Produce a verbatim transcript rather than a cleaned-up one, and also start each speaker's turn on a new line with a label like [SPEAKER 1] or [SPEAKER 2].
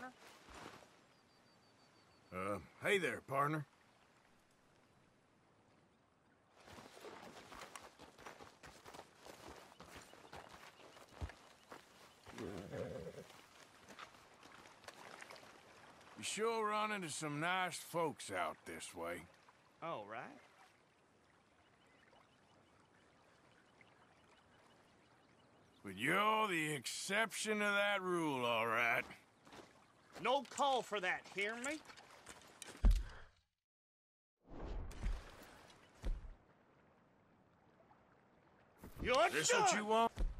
[SPEAKER 1] partner?
[SPEAKER 2] Uh, hey there, partner. You sure run into some nice folks out this way.
[SPEAKER 1] All right.
[SPEAKER 2] But you're the exception to that rule, all right.
[SPEAKER 1] No call for that, hear me? You're
[SPEAKER 2] This
[SPEAKER 1] done.
[SPEAKER 2] what you want?